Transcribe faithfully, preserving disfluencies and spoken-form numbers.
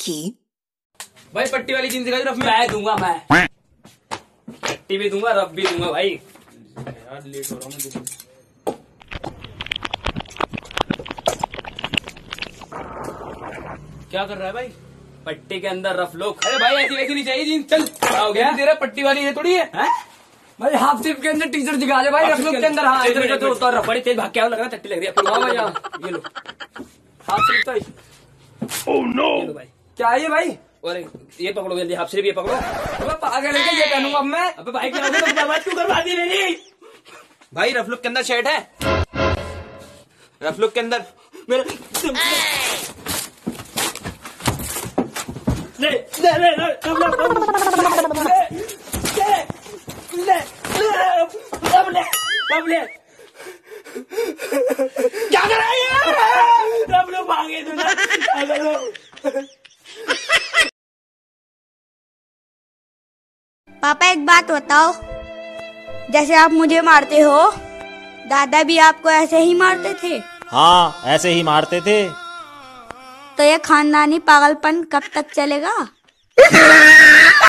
Lucky. भाई पट्टी वाली जींस दिखा दो रफ में। मैं दूंगा मैं पट्टी भी दूंगा रफ भी दूंगा भाई। यार लेट हो रहा हूँ मुझे। क्या कर रहा है भाई? पट्टी के अंदर रफ लो। अरे भाई ऐसी वैसी नहीं चाहिए जींस। चल हो गया तेरा पट्टी वाली ये थोड़ी है, है? भाई हाफ स्लीव के अंदर टी शर्ट दिखा दे भाई। रफ लुक के अंदर हाँ इधर तो तो रफ बड़ी तेज भाग के आओ, लग रहा है टट्टी लग रही है। हाँ भाई हाँ ये लो हाफ स्लीव तो ये लो भाई। क्या है ये भाई? और ये पकड़ो जल्दी, हाफ स्लीव ये पकड़ो। अबे पागल है क्या? ये पहनूंगा अब मैं। अबे भाई क्या हो गया? तो बर्बाद क्यों करवा दी मेरी? भाई रफ लुक के अंदर शर्ट है, रफ लुक के अंदर मेरा ले ले ले ले ले क्या कर रहा है ये? रफ लोग भागे पापा एक बात बताओ, जैसे आप मुझे मारते हो दादा भी आपको ऐसे ही मारते थे? हाँ ऐसे ही मारते थे। तो ये खानदानी पागलपन कब तक चलेगा?